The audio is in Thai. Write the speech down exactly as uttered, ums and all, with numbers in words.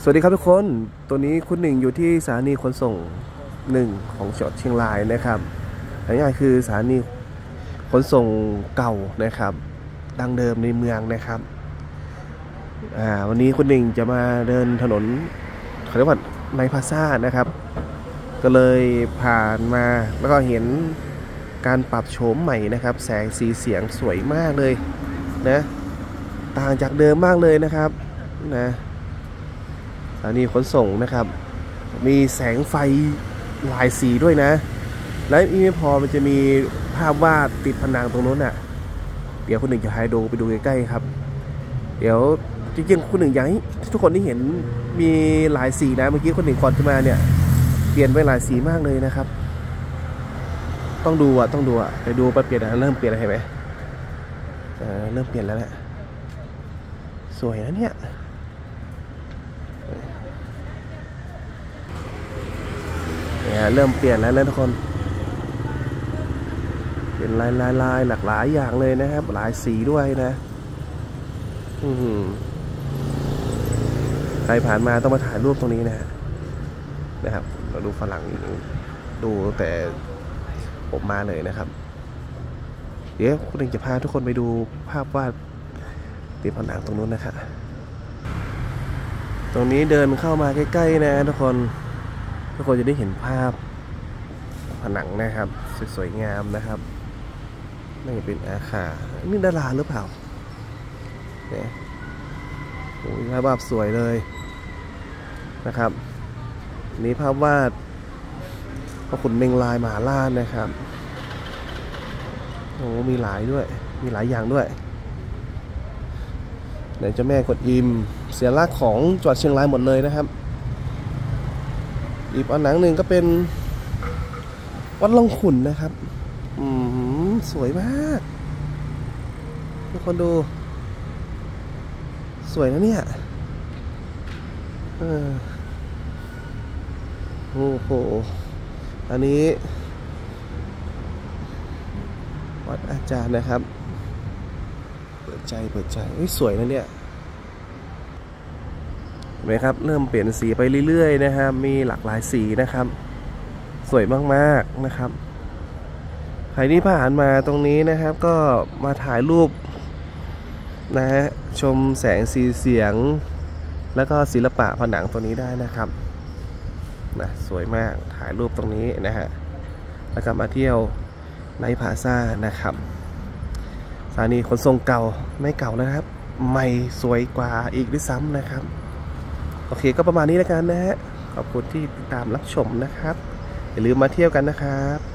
สวัสดีครับทุกคนตัวนี้คุณหนึ่งอยู่ที่สถานีขนส่งหนึ่งของจังหวัดเชียงรายนะครับง่ายๆคือสถานีขนส่งเก่านะครับดังเดิมในเมืองนะครับอ่าวันนี้คุณหนึ่งจะมาเดินถนนเขาเรียกว่าในพลาซ่านะครับก็เลยผ่านมาแล้วก็เห็นการปรับโฉมใหม่นะครับแสงสีเสียงสวยมากเลยนะต่างจากเดิมมากเลยนะครับนะสถานีขนส่งนะครับมีแสงไฟหลายสีด้วยนะและอีไม่พอมันจะมีภาพวาดติดผนังตรงนู้นอ่ะเดี๋ยวคุณหนึ่งจะให้ดูไปดูใกล้ๆครับเดี๋ยวจริงๆคุณหนึ่งอยากให้ทุกคนที่เห็นมีหลายสีนะเมื่อกี้คุณหนึ่งก่อนจะมาเนี่ยเปลี่ยนไปหลายสีมากเลยนะครับต้องดูอ่ะต้องดูอ่ะไปดูไปเปลี่ยนนะเริ่มเปลี่ยนแล้วเห็นไหมเออเริ่มเปลี่ยนแล้วแหละสวยนะเนี่ยเนี่ยเริ่มเปลี่ยนแล้วนะทุกคนเป็นลายลายลายหลากหลายอย่างเลยนะครับหลายสีด้วยนะอืมใครผ่านมาต้องมาถ่ายรูปตรงนี้นะนะครับเราดูฝรั่งดูแต่ผมมาเลยนะครับเดี๋ยวคุณเองจะพาทุกคนไปดูภาพวาดติดผนังตรงนู้นนะครับตรงนี้เดินเข้ามาใกล้ๆนะทุกคนทุกคนจะได้เห็นภาพผนังนะครับสวยๆงามนะครับนี่เป็นอาคารนี่ดาราหรือเปล่าเนี่ยโอ้ยภาพวาดสวยเลยนะครับนี่ภาพวาดพระขุนเมงลายมหาราชนะครับโอ้มีหลายด้วยมีหลายอย่างด้วยไหนเจ้าแม่กวนอิมเสียลักษณ์ของจังหวัดเชียงรายหมดเลยนะครับอีกอันหนังหนึ่งก็เป็นวัดล่องขุ่นนะครับอืมสวยมากทุกคนดูสวยนะเนี่ยเออโอ้โหอันนี้วัดอาจารย์นะครับเปิดใจเปิดใจสวยนะเนี่ยเห็นไหมครับเริ่มเปลี่ยนสีไปเรื่อยๆนะครับมีหลากหลายสีนะครับสวยมากๆนะครับใครที่ผ่านมาตรงนี้นะครับก็มาถ่ายรูปนะฮะชมแสงสีเสียงแล้วก็ศิลปะผนังตัวนี้ได้นะครับนะสวยมากถ่ายรูปตรงนี้นะฮะแล้วก็มาเที่ยวในพลาซ่านะครับสถานีขนส่งเก่าไม่เก่านะครับใหม่สวยกว่าอีกด้วยซ้ำนะครับโอเคก็ประมาณนี้แล้วกันนะฮะขอบคุณที่ติดตามรับชมนะครับอย่าลืมมาเที่ยวกันนะครับ